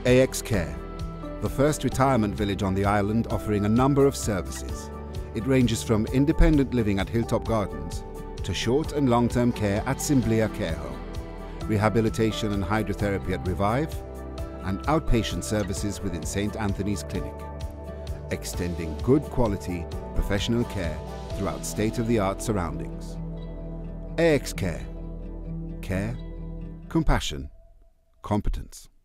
AX Care, the first retirement village on the island offering a number of services. It ranges from independent living at Hilltop Gardens to short and long-term care at Simblija Care Home, rehabilitation and hydrotherapy at Revive, and outpatient services within St. Anthony's Clinic, extending good quality professional care throughout state-of-the-art surroundings. AX Care. Care, compassion, competence.